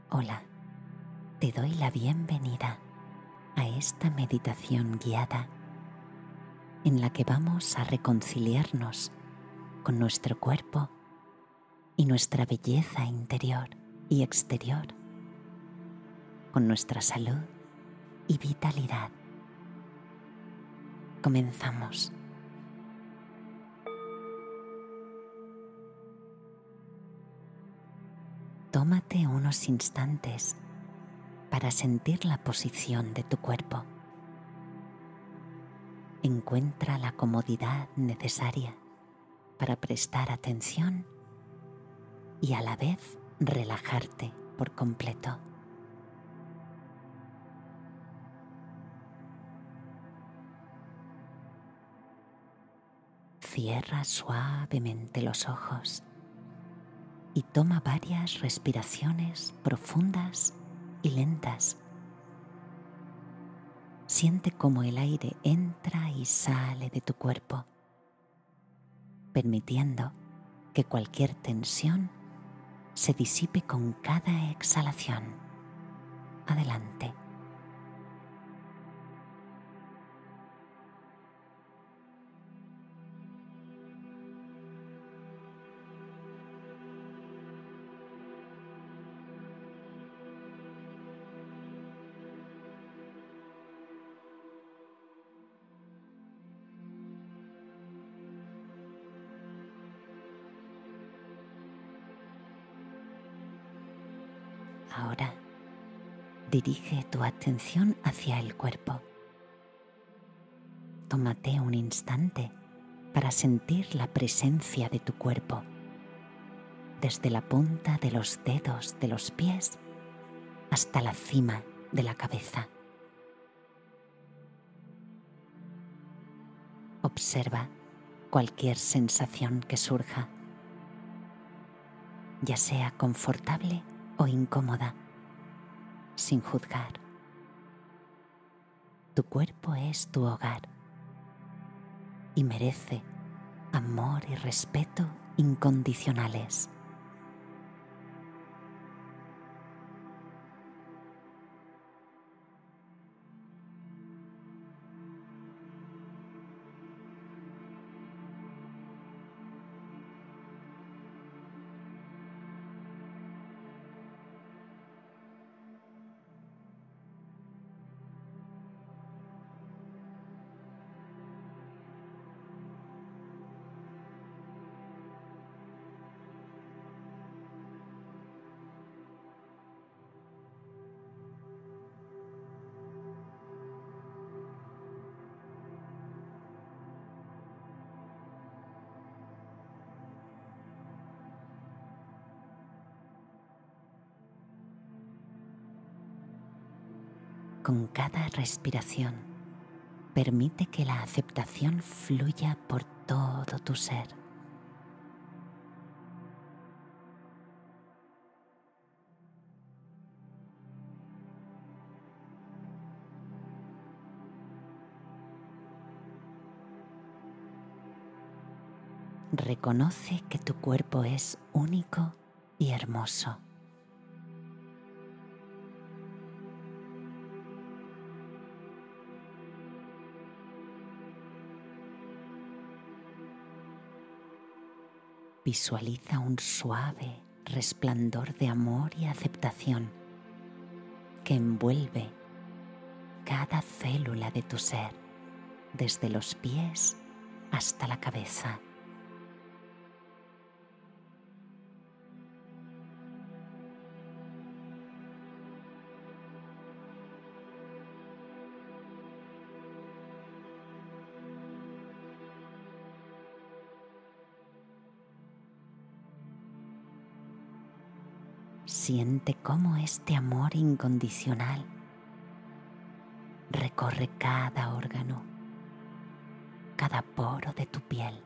Hola, te doy la bienvenida a esta meditación guiada en la que vamos a reconciliarnos con nuestro cuerpo y nuestra belleza interior y exterior, con nuestra salud y vitalidad. Comenzamos. Tómate unos instantes para sentir la posición de tu cuerpo. Encuentra la comodidad necesaria para prestar atención y a la vez relajarte por completo. Cierra suavemente los ojos y toma varias respiraciones profundas y lentas. Siente cómo el aire entra y sale de tu cuerpo, permitiendo que cualquier tensión se disipe con cada exhalación. Adelante. Ahora, dirige tu atención hacia el cuerpo. Tómate un instante para sentir la presencia de tu cuerpo, desde la punta de los dedos de los pies hasta la cima de la cabeza. Observa cualquier sensación que surja, ya sea confortable o incómoda, sin juzgar. Tu cuerpo es tu hogar y merece amor y respeto incondicionales. Con cada respiración, permite que la aceptación fluya por todo tu ser. Reconoce que tu cuerpo es único y hermoso. Visualiza un suave resplandor de amor y aceptación que envuelve cada célula de tu ser, desde los pies hasta la cabeza. Siente cómo este amor incondicional recorre cada órgano, cada poro de tu piel.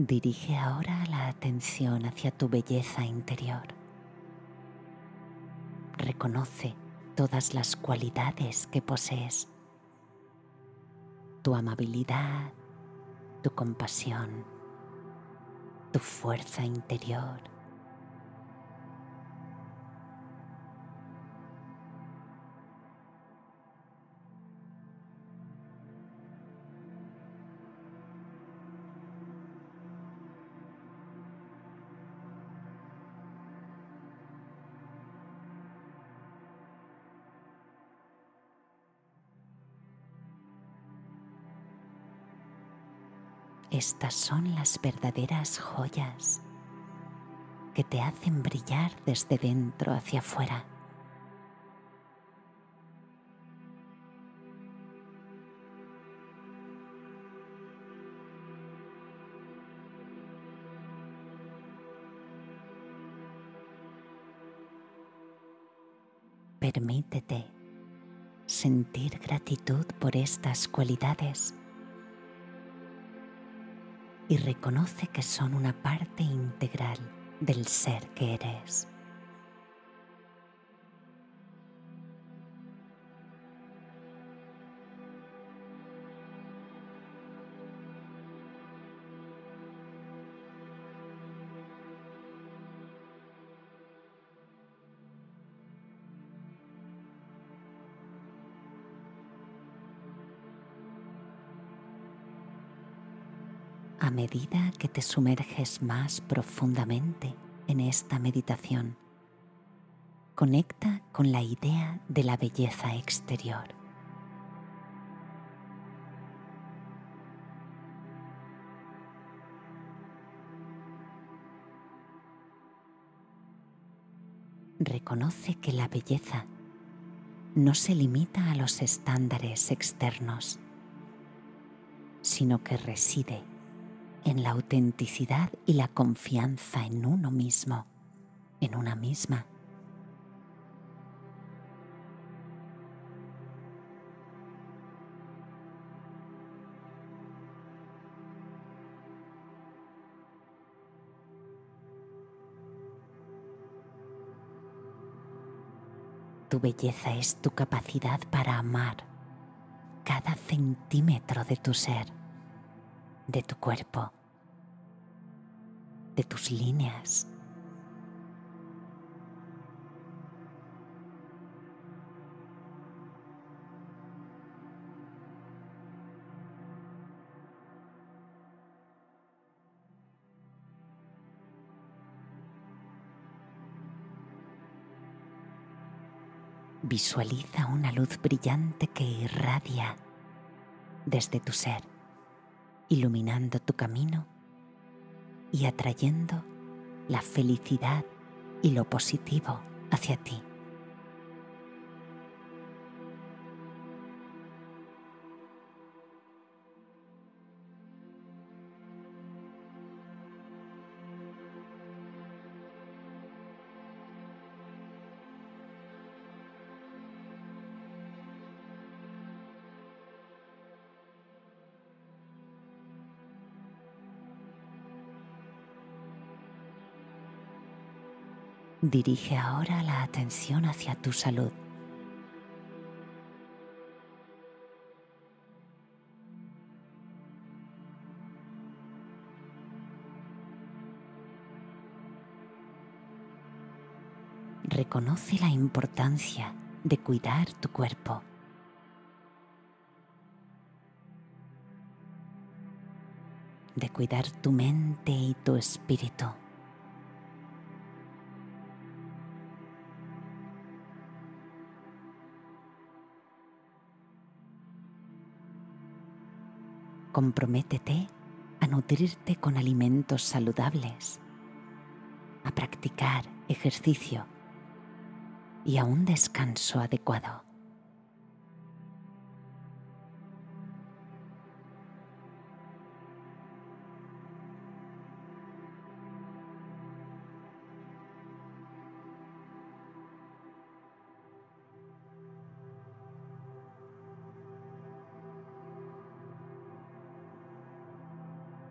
Dirige ahora la atención hacia tu belleza interior. Reconoce todas las cualidades que posees: tu amabilidad, tu compasión, tu fuerza interior. Estas son las verdaderas joyas que te hacen brillar desde dentro hacia afuera. Permítete sentir gratitud por estas cualidades y reconoce que son una parte integral del ser que eres. A medida que te sumerges más profundamente en esta meditación, conecta con la idea de la belleza exterior. Reconoce que la belleza no se limita a los estándares externos, sino que reside en la autenticidad y la confianza en uno mismo, en una misma. Tu belleza es tu capacidad para amar cada centímetro de tu ser, de tu cuerpo, de tus líneas. Visualiza una luz brillante que irradia desde tu ser, iluminando tu camino y atrayendo la felicidad y lo positivo hacia ti. Dirige ahora la atención hacia tu salud. Reconoce la importancia de cuidar tu cuerpo. De cuidar tu mente y tu espíritu. Comprométete a nutrirte con alimentos saludables, a practicar ejercicio y a un descanso adecuado.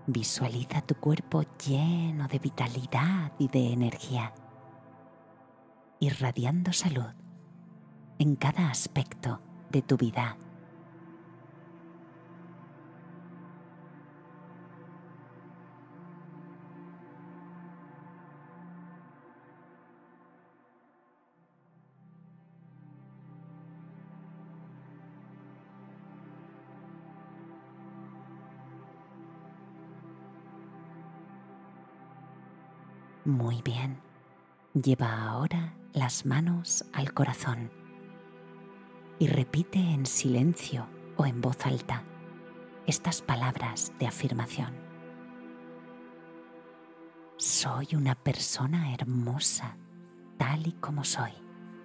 Visualiza tu cuerpo lleno de vitalidad y de energía, irradiando salud en cada aspecto de tu vida. Muy bien. Lleva ahora las manos al corazón y repite en silencio o en voz alta estas palabras de afirmación. Soy una persona hermosa, tal y como soy.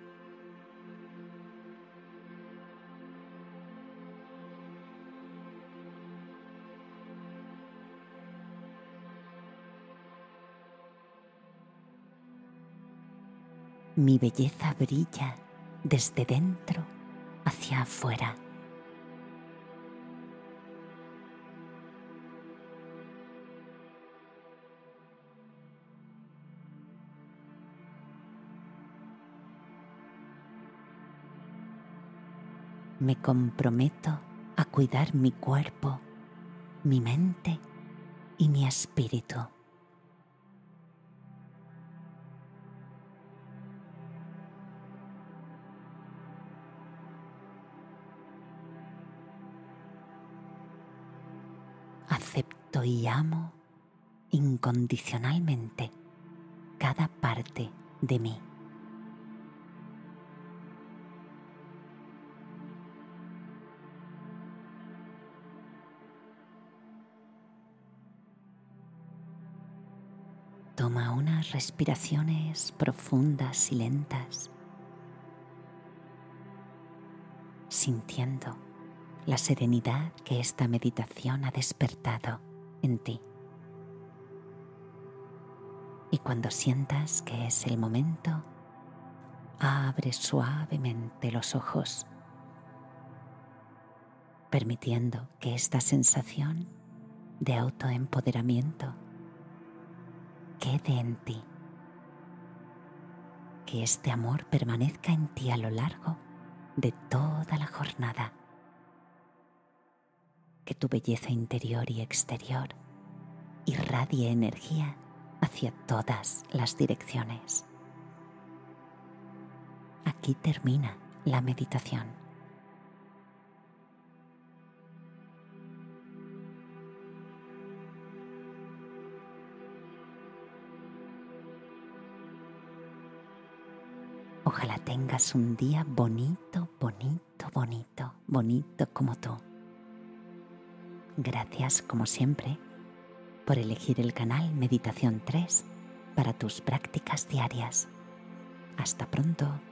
Mi belleza brilla desde dentro hacia afuera. Me comprometo a cuidar mi cuerpo, mi mente y mi espíritu. Acepto y amo incondicionalmente cada parte de mí. Toma unas respiraciones profundas y lentas, sintiendo la serenidad que esta meditación ha despertado en ti. Y cuando sientas que es el momento, abre suavemente los ojos, permitiendo que esta sensación de autoempoderamiento quede en ti, que este amor permanezca en ti a lo largo de toda la jornada, que tu belleza interior y exterior irradie energía hacia todas las direcciones. Aquí termina la meditación. Ojalá tengas un día bonito, bonito, bonito, bonito como tú. Gracias, como siempre, por elegir el canal Meditación 3 para tus prácticas diarias. Hasta pronto.